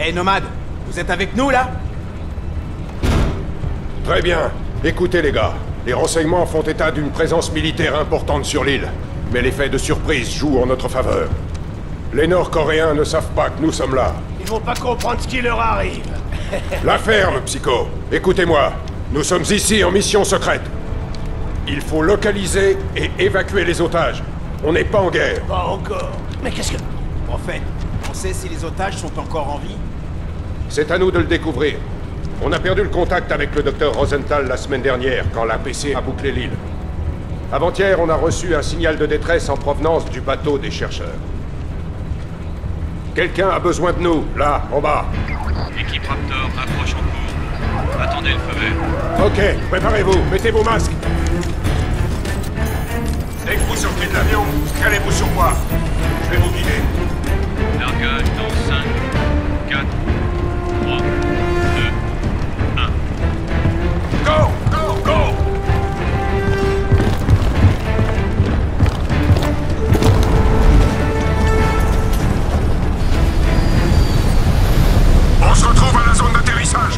Hey, Nomade, vous êtes avec nous, là? Très bien. Écoutez, les gars. Les renseignements font état d'une présence militaire importante sur l'île. Mais l'effet de surprise joue en notre faveur. Les Nord-Coréens ne savent pas que nous sommes là. Ils vont pas comprendre ce qui leur arrive. La ferme, Psycho. Écoutez-moi. Nous sommes ici en mission secrète. Il faut localiser et évacuer les otages. On n'est pas en guerre. Pas encore. Mais qu'est-ce que... En fait, on sait si les otages sont encore en vie? C'est à nous de le découvrir. On a perdu le contact avec le docteur Rosenthal la semaine dernière, quand l'APC a bouclé l'île. Avant-hier, on a reçu un signal de détresse en provenance du bateau des chercheurs. Quelqu'un a besoin de nous, là, en bas. Équipe Raptor, approche en cours. Attendez le feu vert. Ok, préparez-vous, mettez vos masques. Dès que vous sortez de l'avion, calez-vous sur moi. Je vais vous guider. Largage dans 5, 4, 3, 2, 1. Go! Go! Go! On se retrouve à la zone d'atterrissage.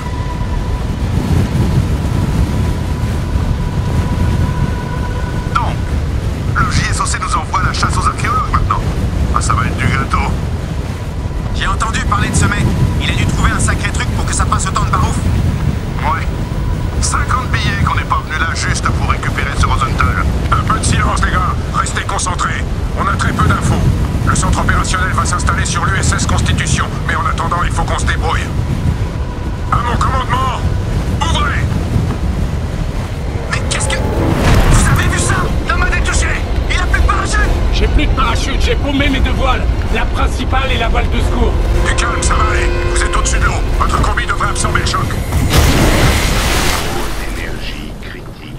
Donc, le JSOC nous envoie la chasse aux archéologues maintenant. Ah, ça va être du gâteau. J'ai entendu parler de ce mec. Il a dû trouver un sacré truc pour que ça passe autant de barouf. Ouais. 50 billets qu'on n'est pas venu là juste pour récupérer ce Rosenthal. Un peu de silence, les gars. Restez concentrés. On a très peu d'infos. Le centre opérationnel va s'installer sur l'USS Constitution. Mais en attendant, il faut qu'on se débrouille. À mon commandement, ouvrez! Mais qu'est-ce que... Vous avez vu ça? Nomade est touché. Il a plus de parachute. J'ai plus de parachute, j'ai paumé mes deux voiles. La principale et la voile de secours. Du calme, ça va aller. Vous êtes au-dessus de l'eau. Votre combi devrait absorber le choc. Énergie critique.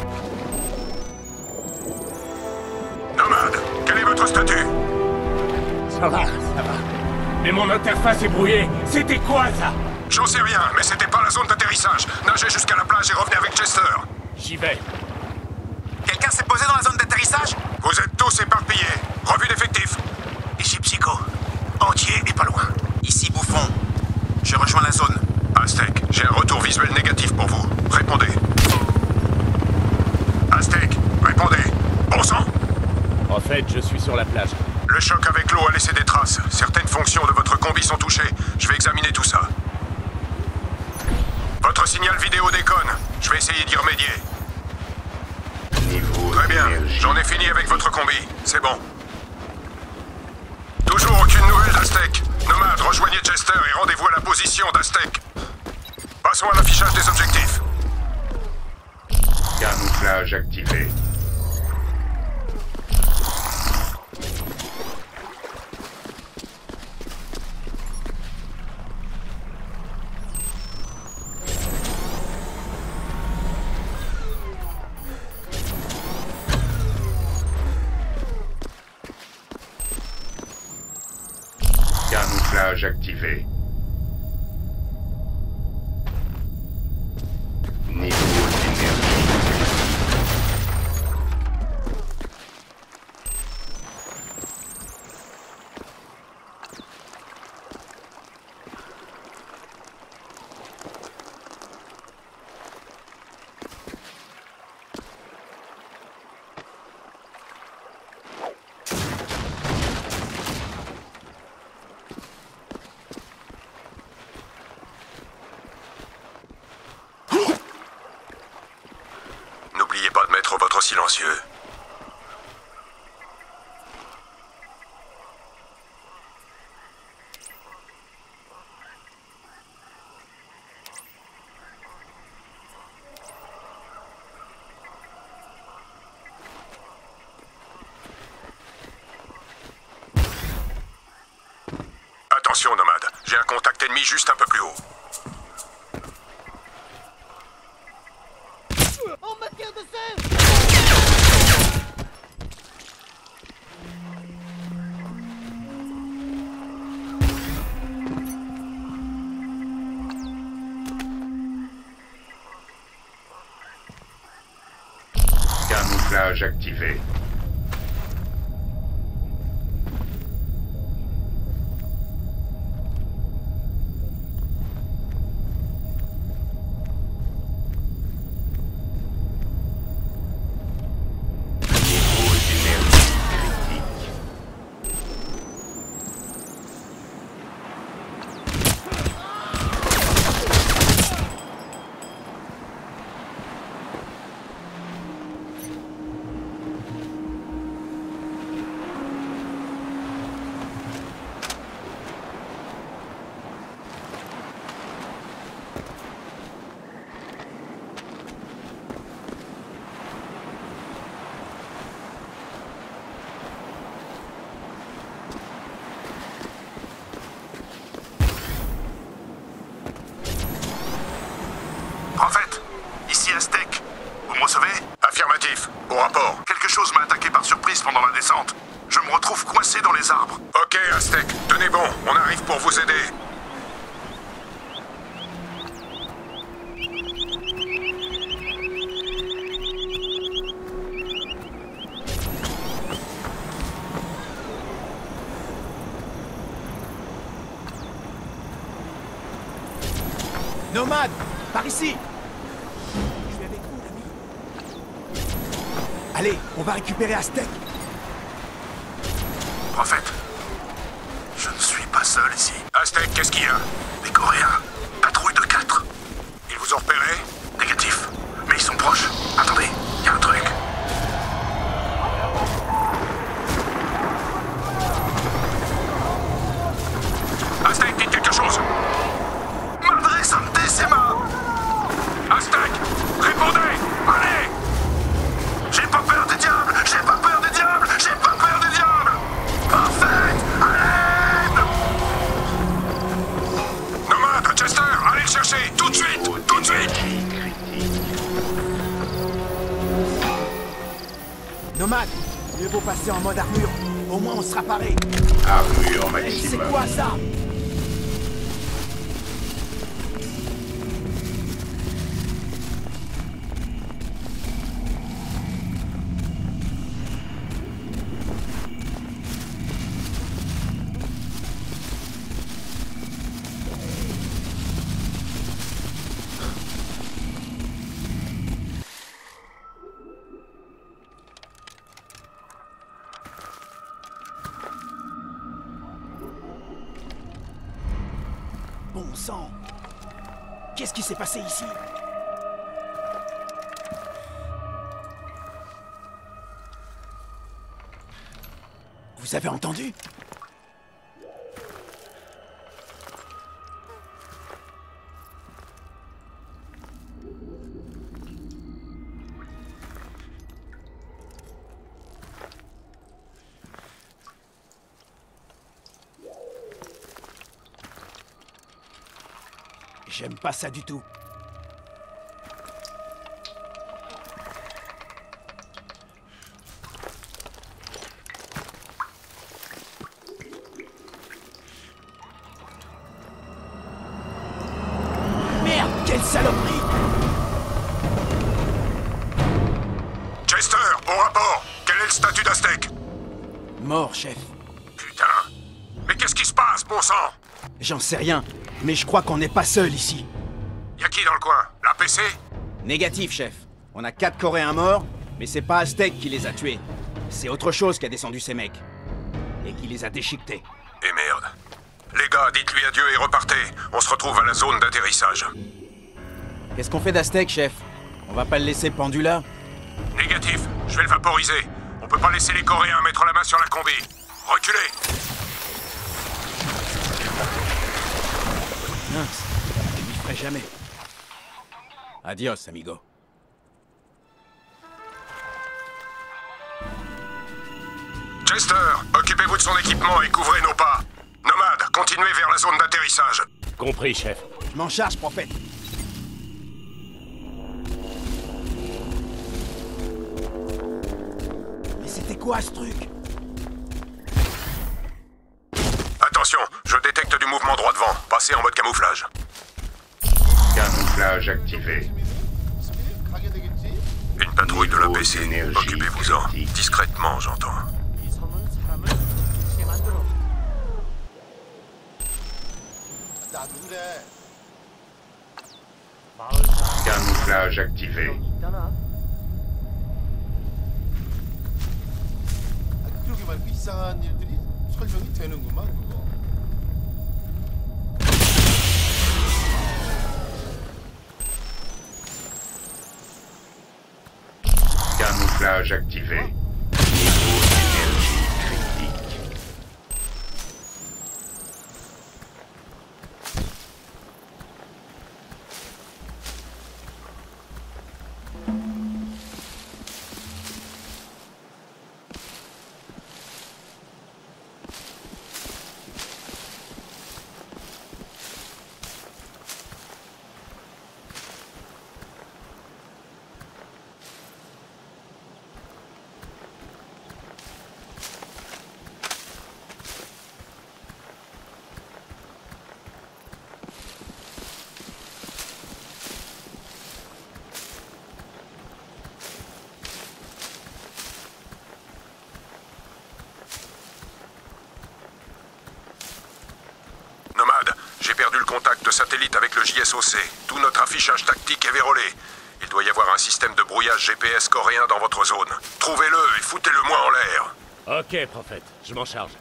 Nomade, quel est votre statut? Ça va. Mais mon interface est brouillée. C'était quoi, ça? J'en sais rien, mais c'était pas la zone d'atterrissage. Nagez jusqu'à la plage et revenez avec Chester. J'y vais. Quelqu'un s'est posé dans la zone d'atterrissage? Vous êtes tous éparpillés. Revue d'effectifs. Ici Psycho. Entier et pas loin. Ici Bouffon. Je rejoins la zone. Aztec, j'ai un retour visuel négatif pour vous. Répondez. Aztec, répondez. Bon sang? En fait, je suis sur la plage. Le choc avec l'eau a laissé des traces. Certaines fonctions de votre combi sont touchées. Je vais examiner tout ça. Votre signal vidéo déconne. Je vais essayer d'y remédier. Niveau Très bien. d'énergie. J'en ai fini avec votre combi. C'est bon. Toujours aucune nouvelle d'Aztec. Nomade, rejoignez Chester et rendez-vous à la position d'Aztec. Passons à l'affichage des objectifs. Camouflage activé. Camouflage activé. Niveau d'énergie. N'oubliez pas de mettre votre silencieux. Attention, Nomade. J'ai un contact ennemi juste un peu plus haut. Camouflage activé. trouve coincé dans les arbres. Ok, Aztec, tenez bon, on arrive pour vous aider. Nomade, par ici. Je suis avec vous, l'ami. Allez, on va récupérer Aztec. Prophète, je ne suis pas seul ici. Aztec, qu'est-ce qu'il y a? Les Coréens. Patrouille de 4. Ils vous ont repéré? Négatif. Mais ils sont proches. Attendez, il y a un truc. Aztec, dites quelque chose. Madre Santissima! Aztec, répondez! Allez! J'ai pas peur des diables! J'ai pas peur des diables! J'ai pas peur des diables! Parfait! À l'aide! Nomade, Chester, allez le chercher! Tout de suite! Tout de suite! Nomade, mieux vaut passer en mode armure. Au moins, on sera paré. Armure Hey, c'est maximum. quoi ça? Bon sang! Qu'est-ce qui s'est passé ici? Vous avez entendu? J'aime pas ça du tout. Merde, quelle saloperie! Chester, au rapport! Quel est le statut d'Aztec? Mort, chef. Putain! Mais qu'est-ce qui se passe, bon sang? J'en sais rien, mais je crois qu'on n'est pas seul ici. Y'a qui dans le coin? L'APC? Négatif, chef. On a 4 Coréens morts, mais c'est pas Aztec qui les a tués. C'est autre chose qui a descendu ces mecs. Et qui les a déchiquetés. Et merde. Les gars, dites-lui adieu et repartez. On se retrouve à la zone d'atterrissage. Qu'est-ce qu'on fait d'Aztec, chef? On va pas le laisser pendu là? Négatif, je vais le vaporiser. On peut pas laisser les Coréens mettre la main sur la combi. Reculez! Mince, je lui ferai jamais. Adios, amigo. Chester, occupez-vous de son équipement et couvrez nos pas. Nomade, continuez vers la zone d'atterrissage. Compris, chef. Je m'en charge, prophète. Mais c'était quoi ce truc? Attention, je détecte du mouvement droit devant. Passez en mode camouflage. Camouflage activé. Une patrouille de Niveau l'APC. d'énergie Occupez-vous-en. critique. Discrètement, j'entends. Camouflage activé. 그렇게 말고 이상한 일들이 설명이 되는구만 그거. Camouflage activé. Niveau d'énergie critique. de satellite avec le JSOC. Tout notre affichage tactique est vérolé. Il doit y avoir un système de brouillage GPS coréen dans votre zone. Trouvez-le et foutez-le moi en l'air. Ok, prophète, je m'en charge.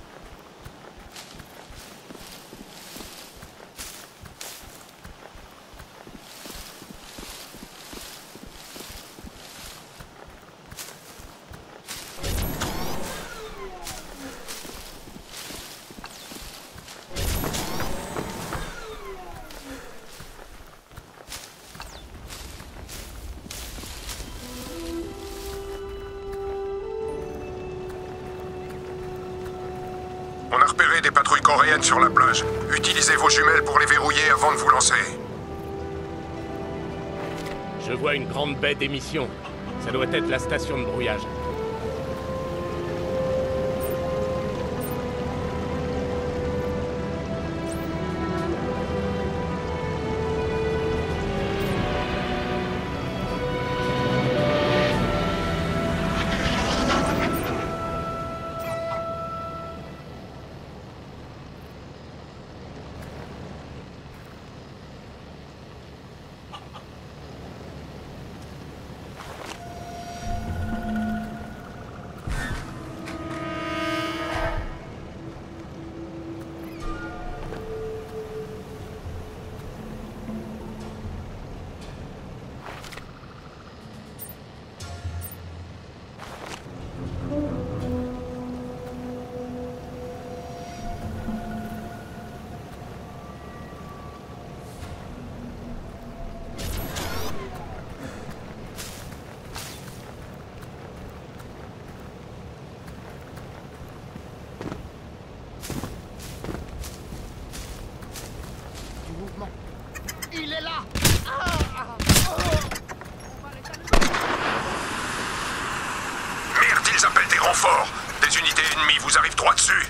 On a repéré des patrouilles coréennes sur la plage. Utilisez vos jumelles pour les verrouiller avant de vous lancer. Je vois une grande baie d'émission. Ça doit être la station de brouillage. Il est là! Merde, ils appellent des renforts. Des unités ennemies vous arrivent droit dessus.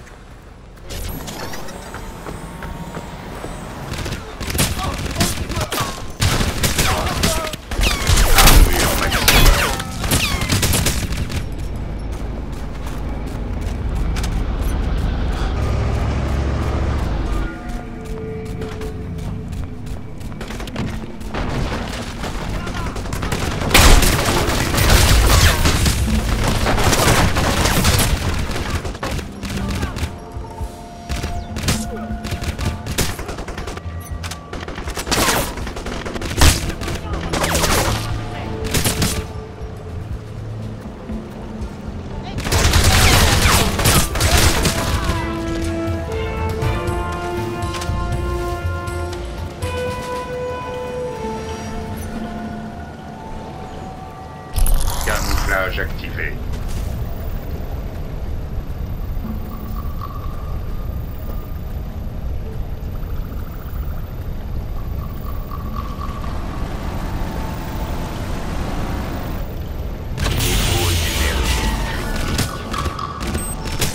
Camouflage activé. Niveau d'énergie critique.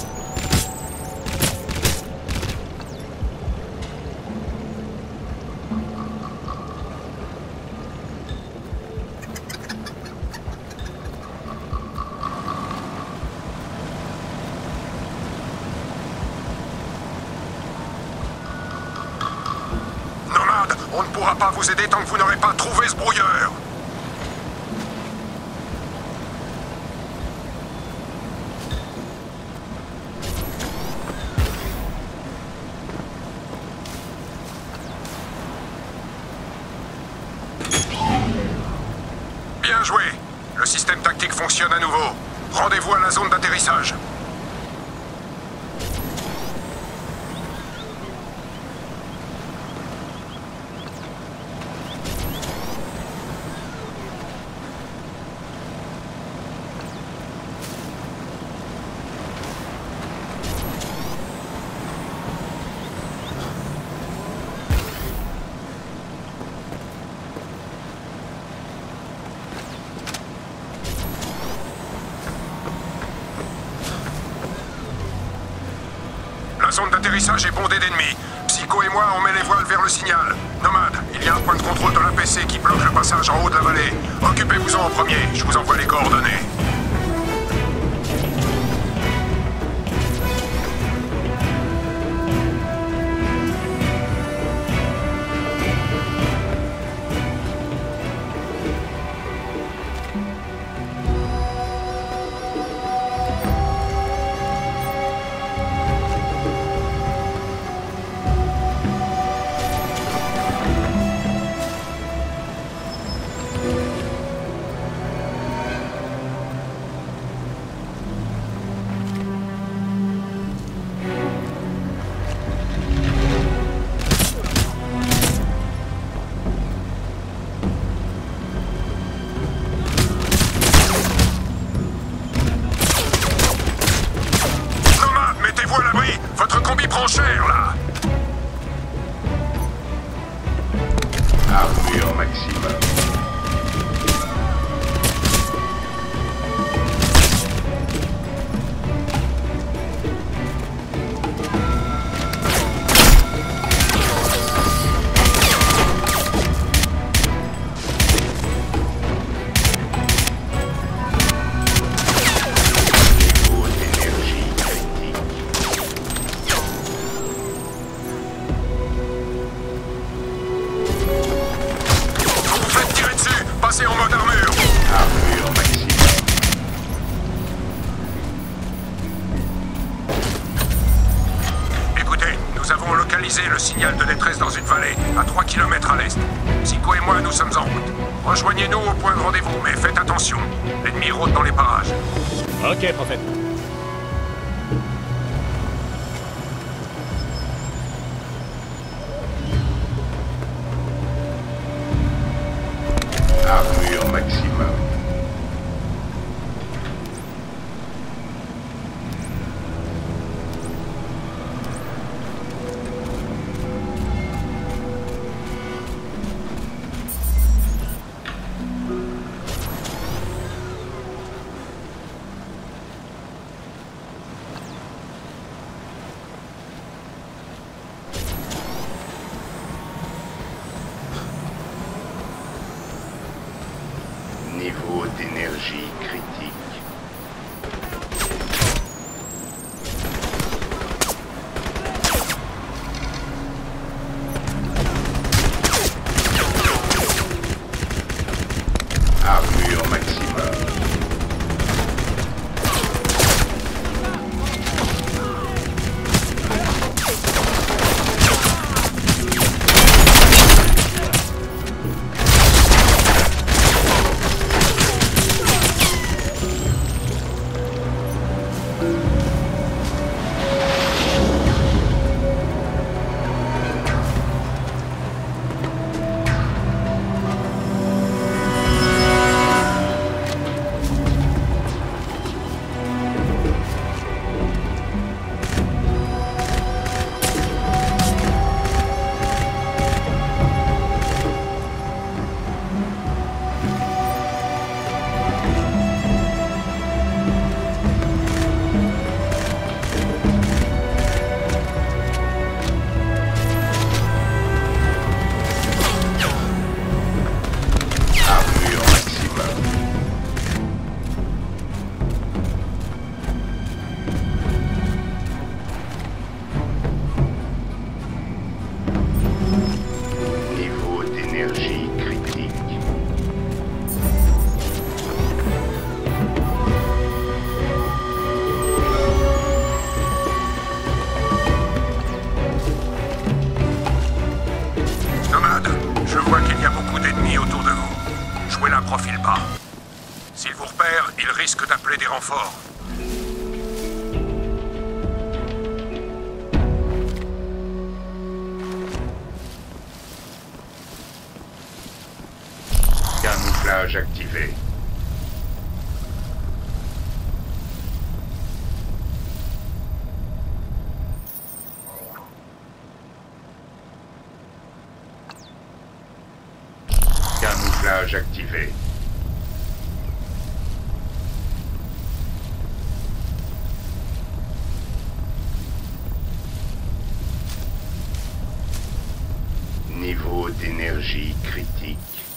Nomade, on ne pourra pas vous aider tant que vous n'aurez pas trouvé ce brouilleur. Bien joué. Le système tactique fonctionne à nouveau. Rendez-vous à la zone d'atterrissage. La zone d'atterrissage est bondée d'ennemis. Psycho et moi, on met les voiles vers le signal. Nomade, il y a un point de contrôle de l'APC qui bloque le passage en haut de la vallée. Occupez-vous-en en premier, je vous envoie les coordonnées. surenchère, là! Armure maximum. Passez en mode armure! Armure maximum. Écoutez, nous avons localisé le signal de détresse dans une vallée, à 3 km à l'est. Zico et moi, nous sommes en route. Rejoignez-nous au point de rendez-vous, mais faites attention. L'ennemi rôde dans les parages. Ok, prophète. Armure maximum. Niveau d'énergie critique. Armure maximum. profile bas. S'il vous repère, il risque d'appeler des renforts. Camouflage activé. Camouflage activé. Niveau d'énergie critique.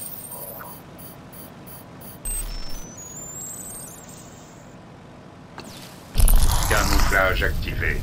Camouflage activé.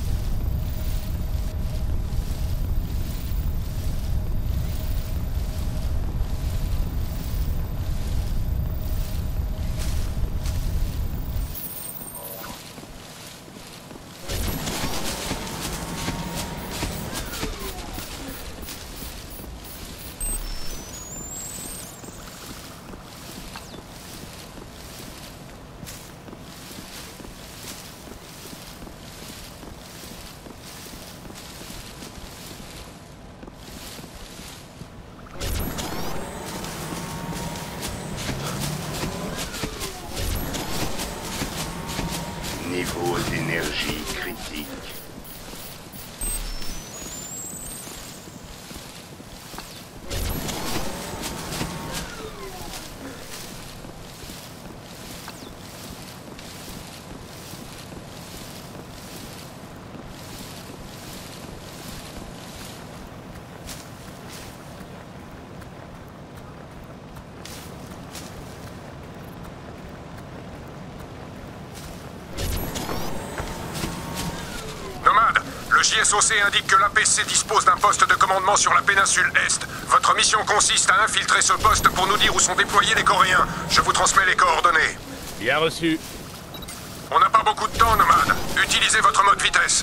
Le JSOC indique que l'APC dispose d'un poste de commandement sur la péninsule Est. Votre mission consiste à infiltrer ce poste pour nous dire où sont déployés les Coréens. Je vous transmets les coordonnées. Bien reçu. On n'a pas beaucoup de temps, Nomade. Utilisez votre mode vitesse.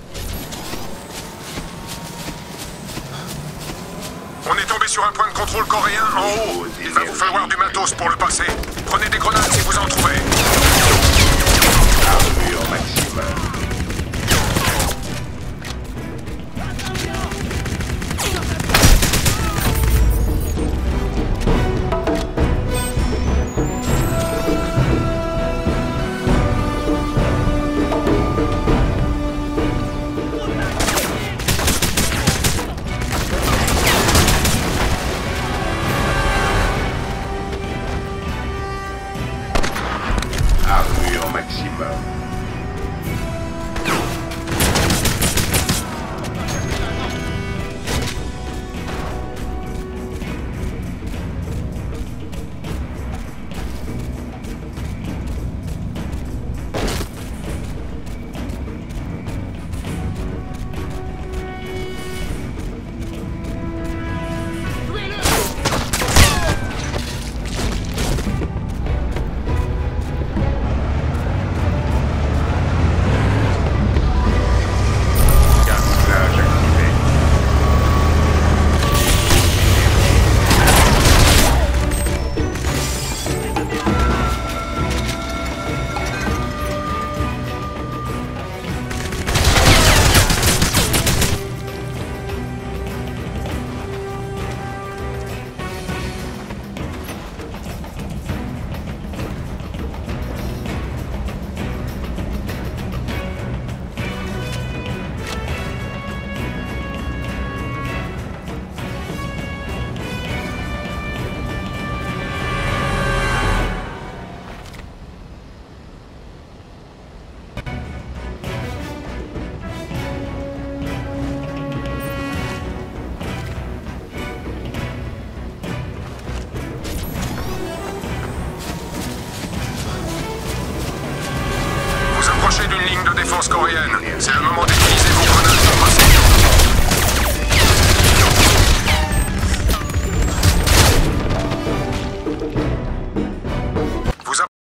On est tombé sur un point de contrôle coréen en haut. Il va vous falloir du matos pour le passer. Prenez des grenades si vous en trouvez. Armure maximum. Armure maximum. Camouflage activé. Vous approchez d'une ligne de défense coréenne. C'est le moment d'équiper